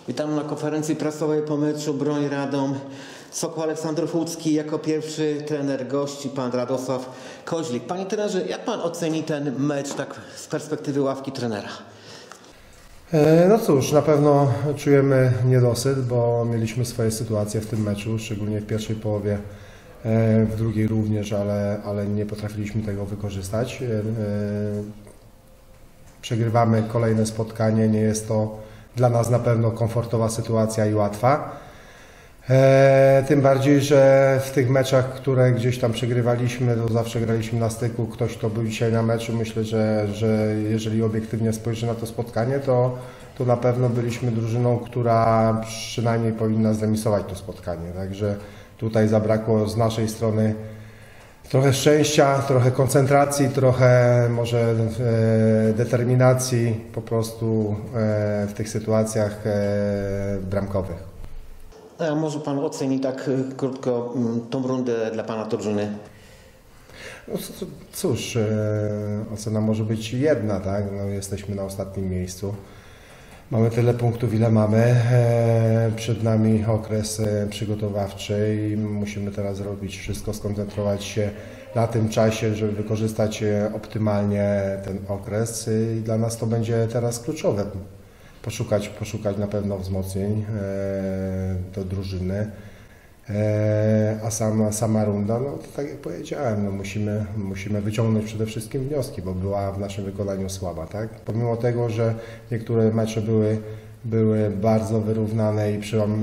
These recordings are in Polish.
Witam na konferencji prasowej po meczu Broń Radom. Sokół Aleksandrów Łódzki jako pierwszy trener gości pan Radosław Koźlik. Panie trenerze, jak pan oceni ten mecz tak z perspektywy ławki trenera? No cóż, na pewno czujemy niedosyt, bo mieliśmy swoje sytuacje w tym meczu, szczególnie w pierwszej połowie, w drugiej również, ale nie potrafiliśmy tego wykorzystać. Przegrywamy kolejne spotkanie, nie jest to dla nas na pewno komfortowa sytuacja i łatwa. Tym bardziej, że w tych meczach, które gdzieś tam przegrywaliśmy, to zawsze graliśmy na styku. Ktoś, kto był dzisiaj na meczu, myślę, że jeżeli obiektywnie spojrzy na to spotkanie, to na pewno byliśmy drużyną, która przynajmniej powinna zremisować to spotkanie. Także tutaj zabrakło z naszej strony trochę szczęścia, trochę koncentracji, trochę może determinacji po prostu w tych sytuacjach bramkowych. A może pan oceni tak krótko tą rundę dla pana drużyny? No cóż, ocena może być jedna, tak? No, jesteśmy na ostatnim miejscu. Mamy tyle punktów, ile mamy. Przed nami okres przygotowawczy i musimy teraz robić wszystko, skoncentrować się na tym czasie, żeby wykorzystać optymalnie ten okres i dla nas to będzie teraz kluczowe. Poszukać na pewno wzmocnień do drużyny, a sama runda, no to tak jak powiedziałem, no musimy wyciągnąć przede wszystkim wnioski, bo była w naszym wykonaniu słaba, tak? Pomimo tego, że niektóre mecze były bardzo wyrównane i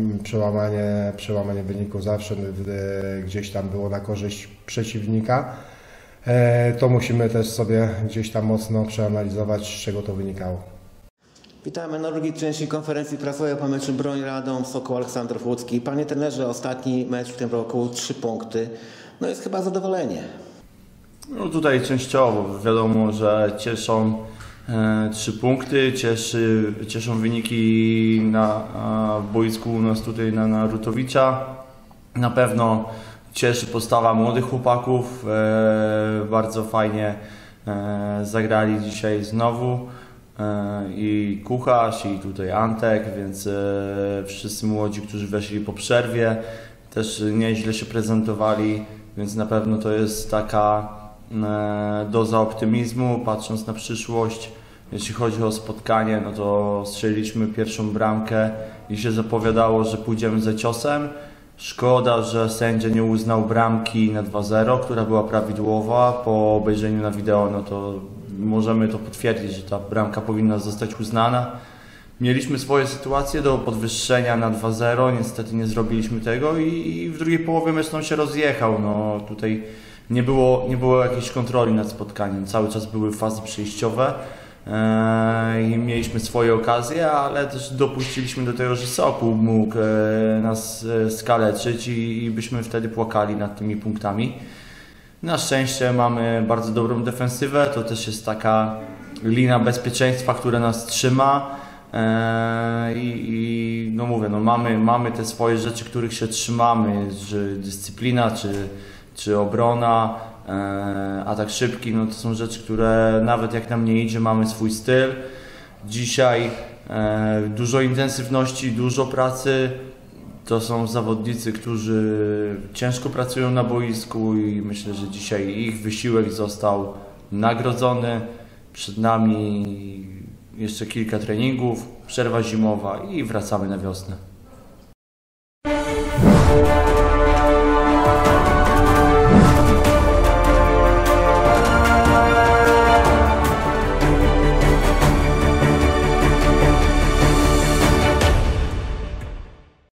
przełamanie wyników zawsze gdzieś tam było na korzyść przeciwnika, to musimy też sobie gdzieś tam mocno przeanalizować, z czego to wynikało. Witamy na drugiej części konferencji prasowej po meczu Broń Radom, Sokół Aleksandrów Łódzki. Panie trenerze, ostatni mecz w tym roku 3 punkty. No jest chyba zadowolenie. No tutaj częściowo wiadomo, że cieszą 3 punkty, cieszą wyniki na boisku u nas tutaj na Rutowicza. Na pewno cieszy postawa młodych chłopaków. Bardzo fajnie zagrali dzisiaj znowu. I Kucharz, i tutaj Antek, więc wszyscy młodzi, którzy weszli po przerwie, też nieźle się prezentowali, więc na pewno to jest taka doza optymizmu, patrząc na przyszłość. Jeśli chodzi o spotkanie, no to strzeliliśmy pierwszą bramkę i się zapowiadało, że pójdziemy za ciosem. Szkoda, że sędzia nie uznał bramki na 2-0, która była prawidłowa. Po obejrzeniu na wideo, no to możemy to potwierdzić, że ta bramka powinna zostać uznana. Mieliśmy swoje sytuacje do podwyższenia na 2-0, niestety nie zrobiliśmy tego i w drugiej połowie mecz się rozjechał. No, tutaj nie było jakiejś kontroli nad spotkaniem, cały czas były fazy przejściowe i mieliśmy swoje okazje, ale też dopuściliśmy do tego, że Sokół mógł nas skaleczyć i byśmy wtedy płakali nad tymi punktami. Na szczęście mamy bardzo dobrą defensywę, to też jest taka lina bezpieczeństwa, która nas trzyma i no mówię, no mamy te swoje rzeczy, których się trzymamy, czy dyscyplina, czy obrona, atak szybki, no to są rzeczy, które nawet jak nam nie idzie, mamy swój styl. Dzisiaj dużo intensywności, dużo pracy. To są zawodnicy, którzy ciężko pracują na boisku i myślę, że dzisiaj ich wysiłek został nagrodzony. Przed nami jeszcze kilka treningów, przerwa zimowa i wracamy na wiosnę.